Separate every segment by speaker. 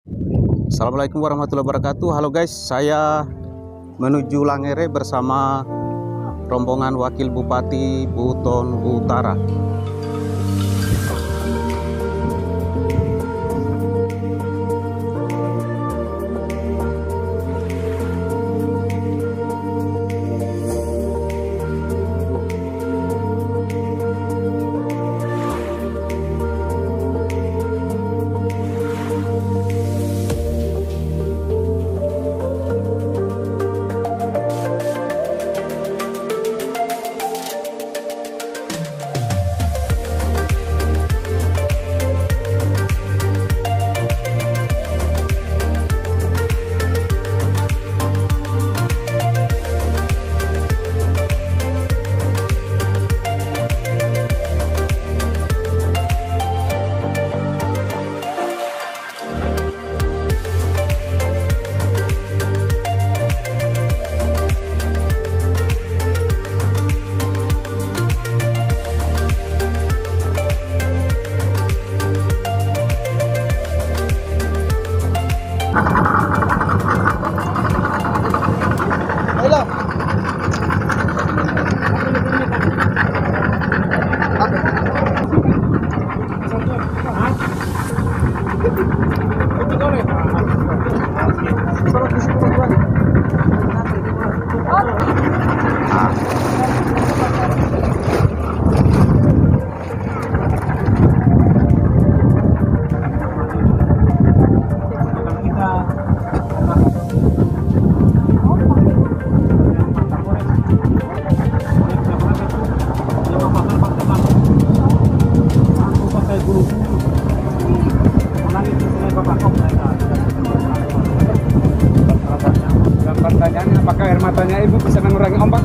Speaker 1: Assalamualaikum warahmatullahi wabarakatuh. Halo guys, saya menuju Langere bersama rombongan Wakil Bupati Buton Utara.
Speaker 2: Pertanyaannya, apakah air matanya ibu bisa mengurangi ombak?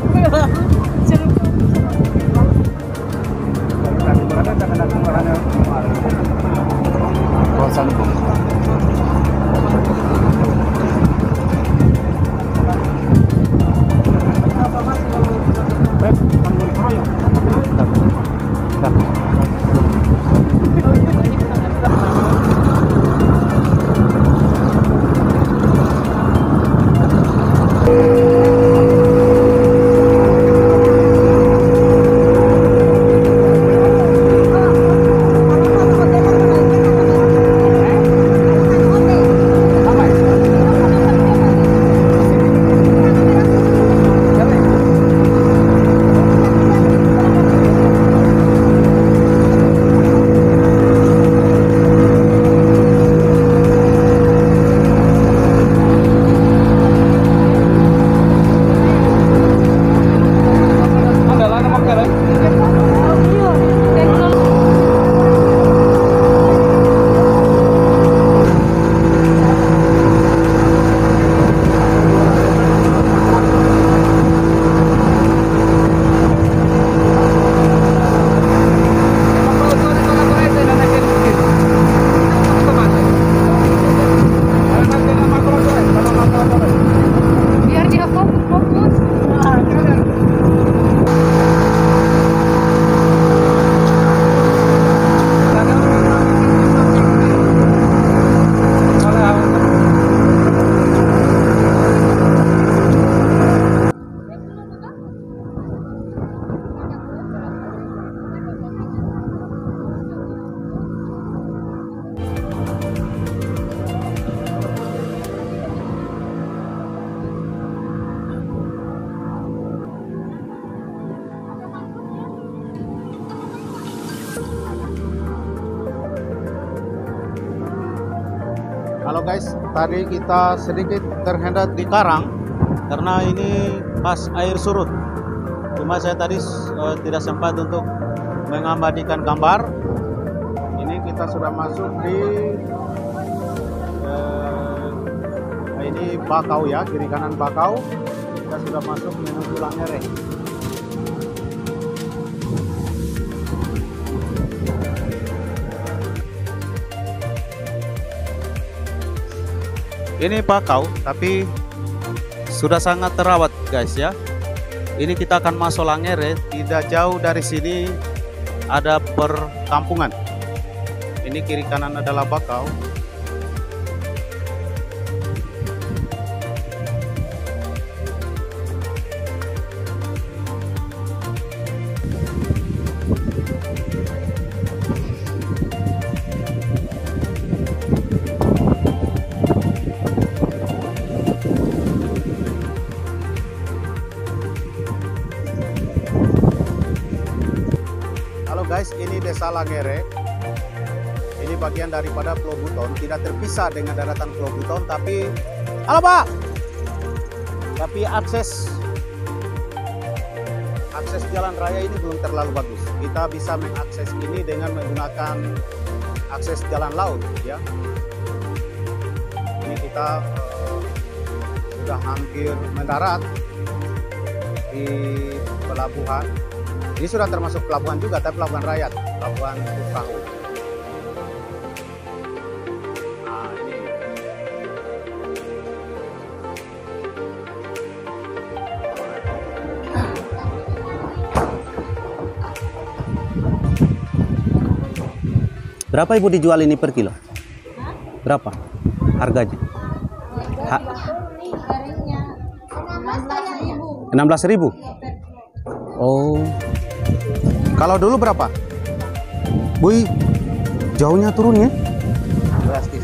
Speaker 1: Halo guys, tadi kita sedikit terhendak di karang karena ini pas air surut. Cuma saya tadi tidak sempat untuk mengabadikan gambar. Ini kita sudah masuk di ini Bakau ya, kiri kanan Bakau. Kita sudah masuk menuju Langere. Ini Bakau, tapi sudah sangat terawat guys ya. Ini kita akan masuk Langere, tidak jauh dari sini ada perkampungan. Ini kiri kanan adalah Bakau. Desa Langere. Ini bagian daripada Pulau Buton, tidak terpisah dengan daratan Pulau Buton, tapi halo Pak. Tapi akses jalan raya ini belum terlalu bagus. Kita bisa mengakses ini dengan menggunakan akses jalan laut, ya. Ini kita sudah hampir mendarat di pelabuhan. Ini sudah termasuk pelabuhan juga, tapi pelabuhan rakyat, pelabuhan perahu. Nah, ini. Berapa Ibu dijual ini per kilo? Berapa harganya? Ha 16.000. Oh. Kalau dulu berapa? Wih, jauhnya turun ya? Drastis.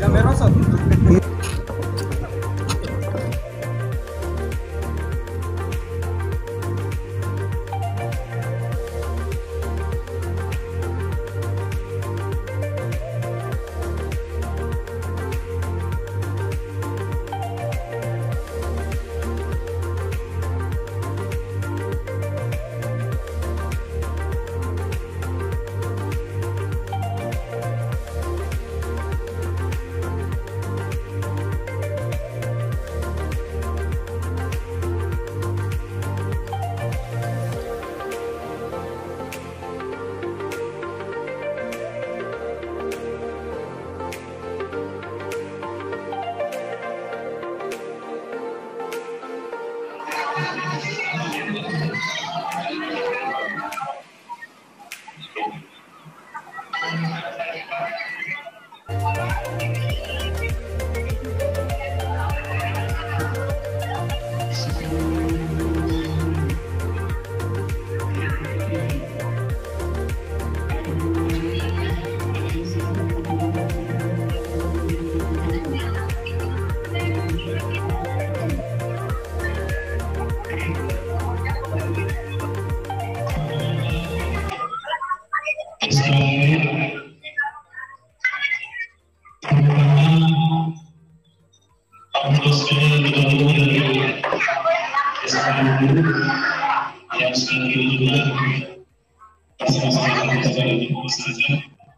Speaker 3: yang selanjutnya bersama-sama kita berdoa saja.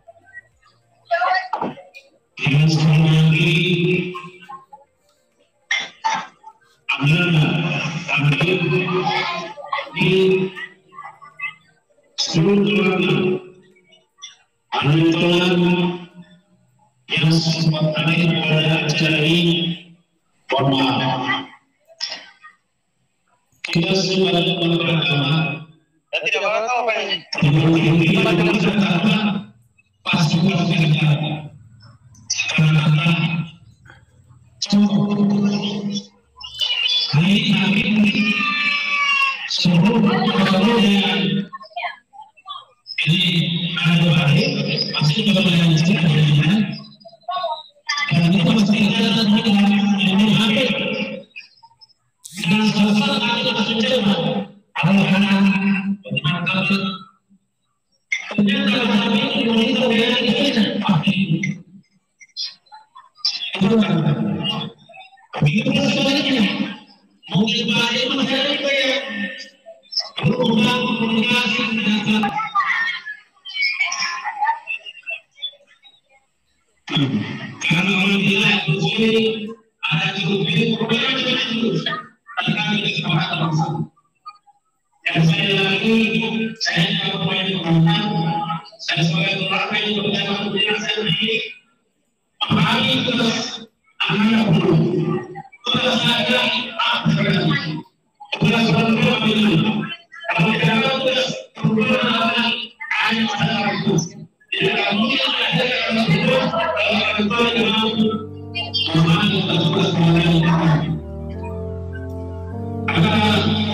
Speaker 3: Dengan sekali ambil di seluruh keluarga anak yang sempat hadir pada acara ini, mohon maaf. Kita semua dalam beragama dan tidak bakal apa ini. Pasti bekerja karena cukup hari seluruh yang ini ada hari pasti berlanjut dengan karena itu pasti kita ini hampir dan selesai kita mencoba adalah bagaimana ternyata kami ini kita pasti itu kan begitu sebenarnya mungkin banyak masyarakat yang berhubungan komunikasi dengan karena orang bilang begini ada cukup ini berbeda dengan itu kami kesepakatan bersama. Dan saya lagi saya kalau main komentar saya sebagai orang yang berjalan dengan saya ini memahami terus anak dulu terus ada apa terus berdoa begini kalau jangan terus berdoa hanya masalah itu tidak mungkin ada yang berdoa kalau berdoa dengan memahami terus mengenai agar